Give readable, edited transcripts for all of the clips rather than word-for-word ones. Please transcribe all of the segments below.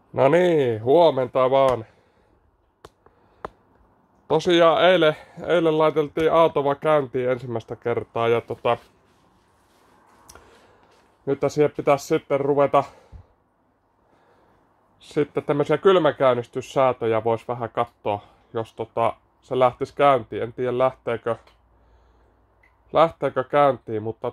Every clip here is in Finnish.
No niin, huomenta vaan. Tosiaan eilen laiteltiin autova käyntiin ensimmäistä kertaa ja nyt siihen pitäisi sitten ruveta sitten tämmöisiä kylmäkäynnistyssäätöjä vois vähän katsoa, jos se lähtisi käyntiin. En tiedä lähteekö käyntiin, mutta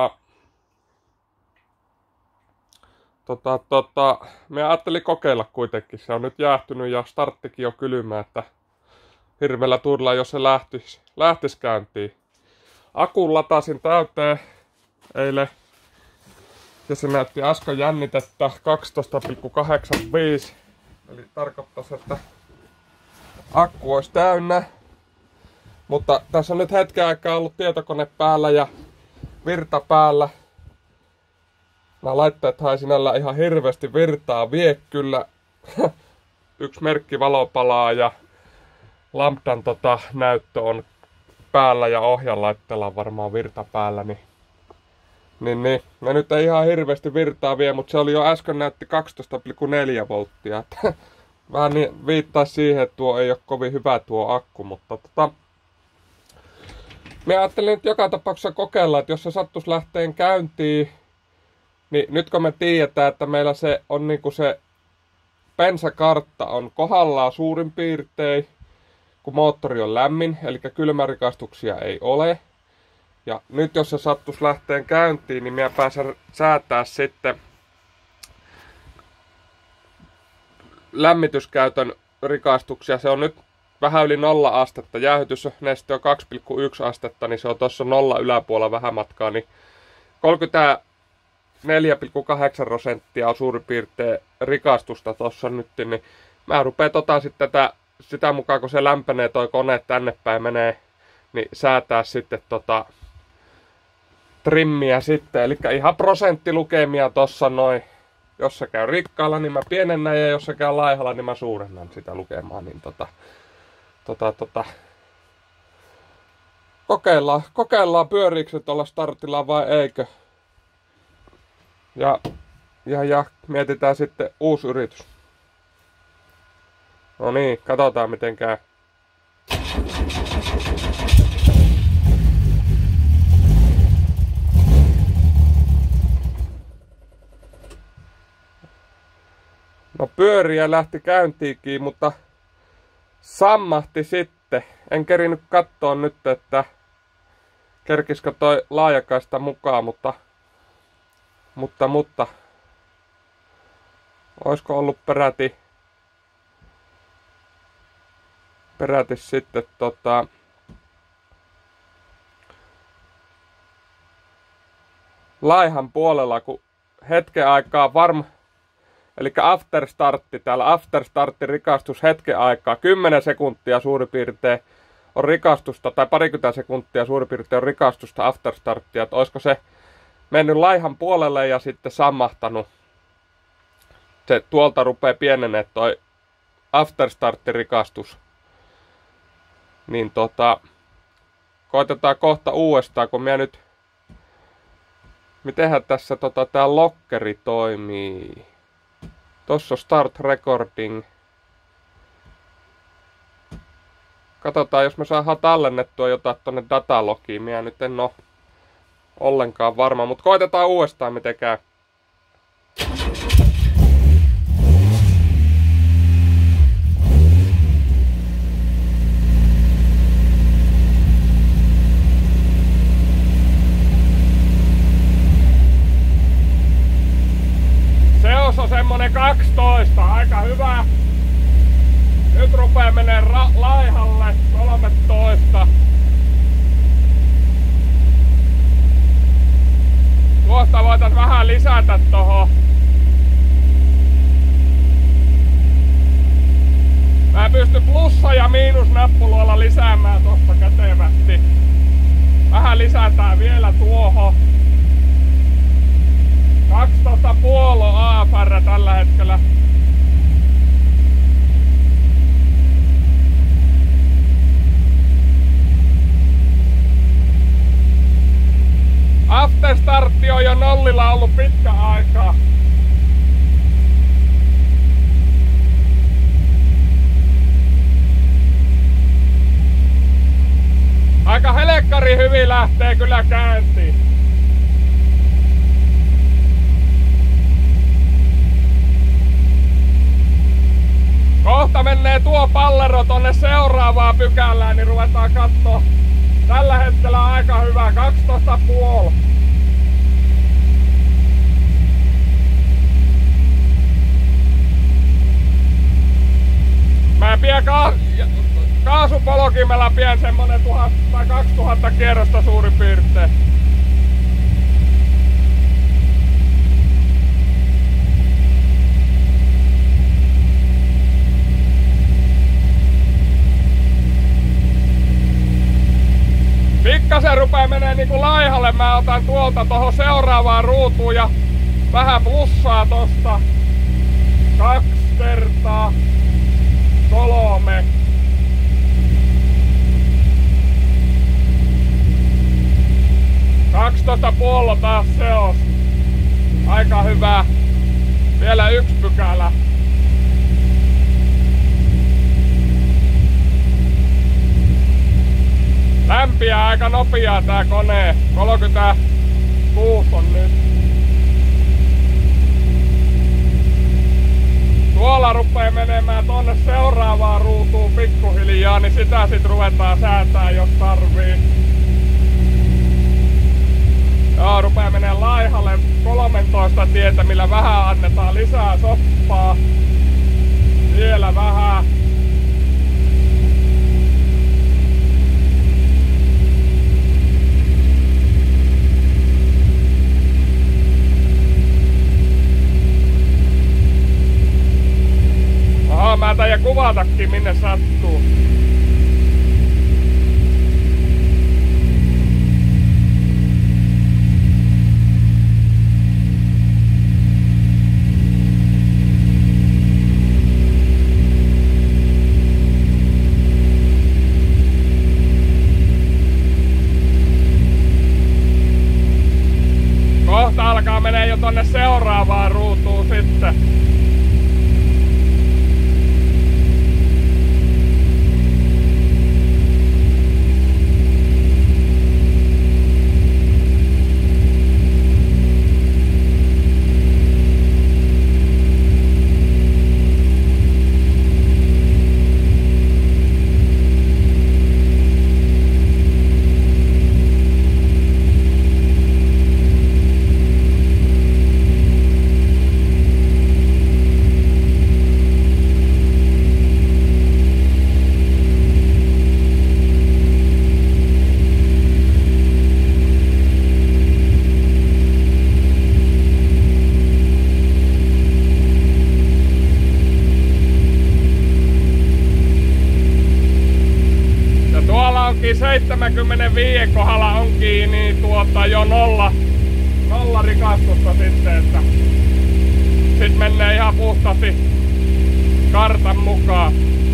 me ajattelin kokeilla kuitenkin. Se on nyt jäähtynyt ja starttikin jo kylmä, että hirveellä turilla, jos se lähtis käyntiin. Akun latasin täyteen eilen ja se näytti äsken jännitettä 12,85. Eli tarkoittaisi, että akku olisi täynnä. Mutta tässä on nyt hetken aikaa ollut tietokone päällä ja virta päällä. Nämä laitteethan ei sinällä ihan hirveästi virtaa vie kyllä. Yksi merkki valo palaa ja Lambdan näyttö on päällä ja ohjanlaitteella on varmaan virta päällä. Niin. Ja nyt ei ihan hirveästi virtaa vie, mutta se oli jo äsken näytti 12,4 volttia. Vähän niin viittaisi siihen, että tuo ei ole kovin hyvä tuo akku, mutta minä ajattelin nyt joka tapauksessa kokeilla, että jos se sattuisi lähteen käyntiin, niin nyt kun me tiedetään, että meillä se on niinku se bensakartta on kohdallaan suurin piirtein, kun moottori on lämmin, eli kylmärikastuksia ei ole. Ja nyt jos se sattuisi lähteen käyntiin, niin minä pääsen säätää sitten lämmityskäytön rikastuksia. Se on nyt vähän yli 0 astetta. Jäähytysneste on 2,1 astetta, niin se on tuossa 0 yläpuolella vähän matkaa. Niin 34,8% on suurin piirtein rikastusta tuossa nyt. Niin mä rupean sitten sitä mukaan, kun se lämpenee toi kone tänne päin menee, niin säätää sitten trimmiä sitten. Eli ihan prosenttilukemia tossa noin. Jos se käy rikkaalla, niin mä pienennän, ja jos se käy laihalla, niin mä suurennan sitä lukemaa. Niin kokeillaan pyöriikö se tuolla startilla vai eikö. Ja mietitään sitten uusi yritys. No niin, katsotaan miten käy. No pyöriä lähti käyntiinkin, mutta sammahti sitten. En kerinyt katsoa nyt, että kerkisikö toi laajakaista mukaan, mutta olisiko ollut peräti sitten laihan puolella, kun hetken aikaa eli afterstartti, täällä afterstartti rikastus hetken aikaa, 10 sekuntia suurin piirtein on rikastusta, tai parikymmentä sekuntia suurin piirtein on rikastusta afterstarttia, että olisiko se mennyt laihan puolelle ja sitten sammahtanut. Se tuolta rupeaa pienenee toi afterstartti rikastus. Niin koitetaan kohta uudestaan, kun minä nyt, mitenhän tässä tää lokkeri toimii. Tossa on start recording. Katsotaan, jos me saadaan tallennettua jotain tonne datalogiin. Minä nyt en oo ollenkaan varma, mutta koitetaan uudestaan miten käy. Seos on semmonen 12, aika hyvä. Nyt rupee menee laihalle 13. Tuosta voitais vähän lisätä tohon. Mä pystyn plussa- ja miinusnappuloilla lisäämään tosta kätevästi. Vähän lisätään vielä tuohon. 12,5 AFR tällä hetkellä. Afterstartti on jo nollilla ollut pitkä aikaa. lähtee kyllä käyntiin. Kohta menee tuo pallero tonne seuraavaan pykälään, niin ruvetaan kattoo. Tällä hetkellä aika hyvä, 12,5. Mä pidän kaasupolkimella pidän semmonen 1000 tai 2000 kierrosta suurin piirtein. Pikkasen rupee menee niinku laihalle, mä otan tuolta tohon seuraavaan ruutuun ja vähän plussaa tosta. 2 kertaa 3. Puolella taas seos. Aika hyvä. Vielä 1 pykälä. Lämpiää aika nopeaa tää kone. 36 on nyt. Tuolla rupee menemään tonne seuraavaan ruutuun pikkuhiljaa, niin sitä sit ruvetaan säätää jos tarvii. Joo, rupee menee laihalle 13 tietä, millä vähän annetaan lisää soppaa. Vielä vähän. Aha, mä taidan kuvatakin minne sattuu. Kohta alkaa menee jo tonne seuraavaan ruutuun sitten. Onkin 75 kohdalla on kiinni jo nolla rikastusta sitten, että sit menee ihan puhtaasti kartan mukaan.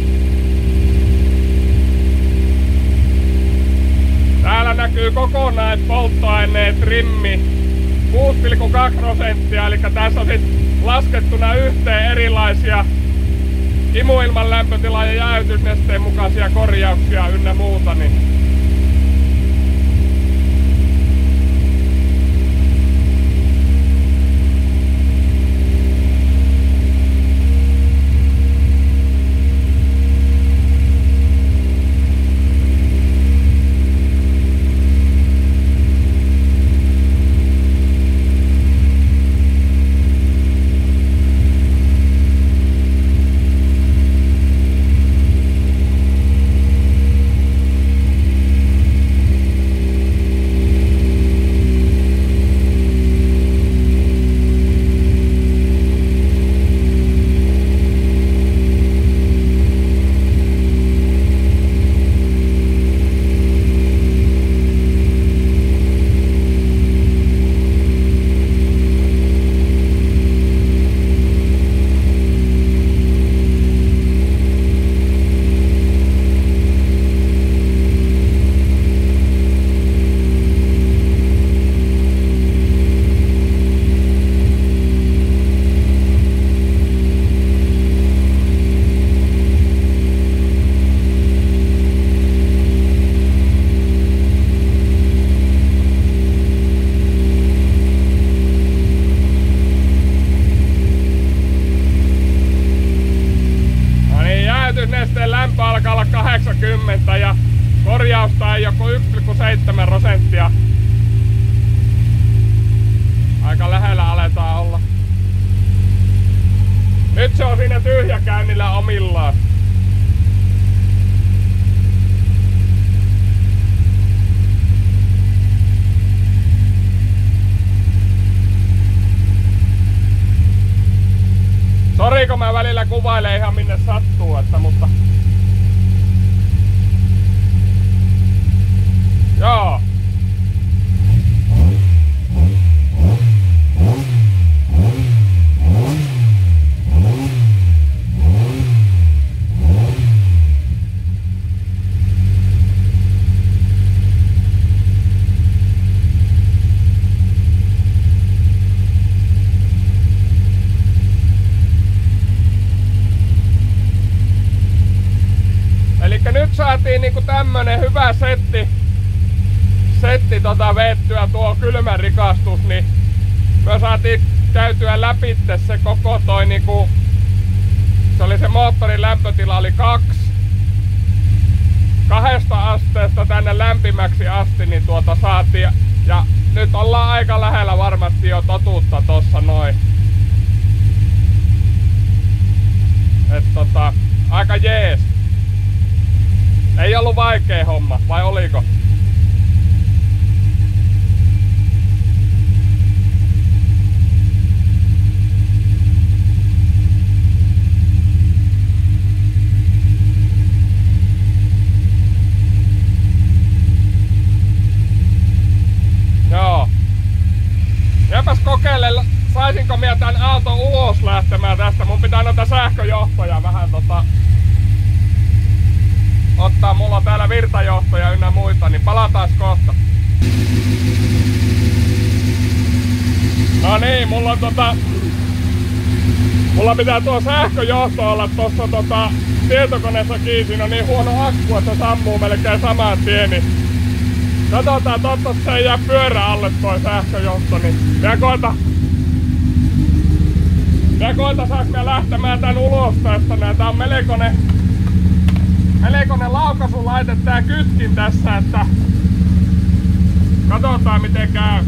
Täällä näkyy kokonaispolttoaineen trimmi 6,2%, eli tässä on sit laskettuna yhteen erilaisia imuilman lämpötila- ja jäähdytysnesteen mukaisia korjauksia ynnä muuta. Niin 80 ja korjausta ei joku 1,7%. Aika lähellä aletaan olla. Nyt se on siinä tyhjäkäynnillä omillaan. Sori, kun mä välillä kuvailen ihan minne sattuu, mutta... Joo. Elikkä nyt saatiin niinku tämmönen hyvä setti veettyä tuo kylmän rikastus, niin me saatiin käytyä läpi se koko toi niinku, se oli se moottorin lämpötila oli 2 asteesta tänne lämpimäksi asti, niin saatiin ja nyt ollaan aika lähellä varmasti jo totuutta tossa noin. Et aika jees. Ei ollut vaikea homma, vai oliko? Joo. Jäpäs kokeile, saisinko minä tän auton ulos lähtemään tästä. Mun pitää noita sähköjohtoja vähän ottaa. Mulla on täällä virtajohtoja ynnä muita, niin palataan kohta. No niin, mulla pitää tuo sähköjohto olla tossa tietokoneessa kiinni. Siinä on niin huono akku, että se sammuu melkein saman tien. Niin katsotaan, toivottavasti se ei jää pyörä alle toi sähköjohto. Niin minä koitan saanko me lähtemään tän ulos tästä. Tää on melkoinen laukaisulaite tää kytkin tässä, että katsotaan miten käy.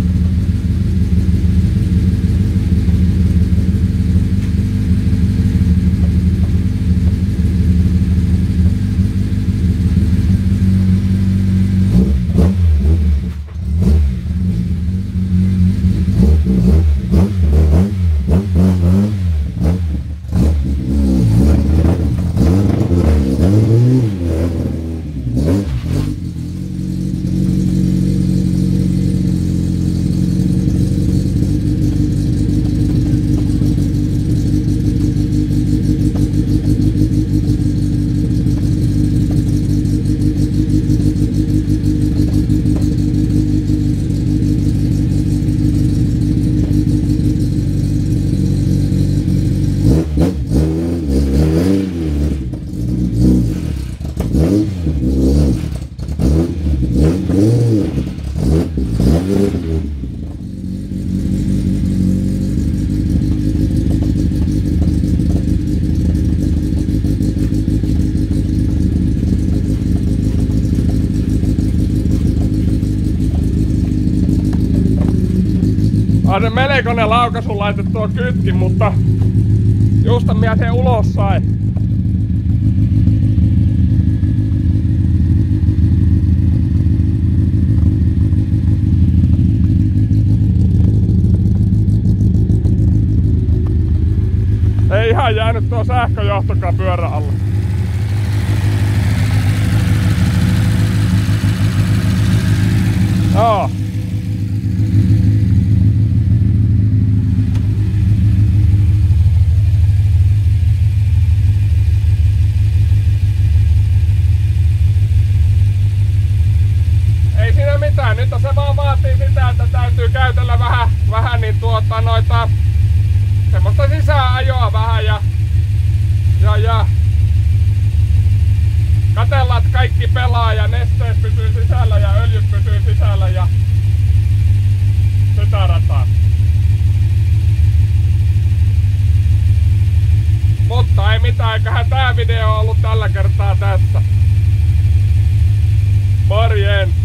On se melkoinen laukaisulaite tuo kytkin, mutta justan minä sen ulos sain. Ei ihan jäänyt tuo sähköjohtokaan pyörä alle. Joo. Ei siinä mitään, nyt se vaan vaatii sitä, että täytyy käytellä vähän niin noita semmoista sisäänajoa vähän ja katsellaan, että kaikki pelaa ja nesteet pysyy sisällä ja öljyt pysyy sisällä ja sitä rataa. Mutta ei mitään, eiköhän tää video ollut tällä kertaa tässä. Morjens!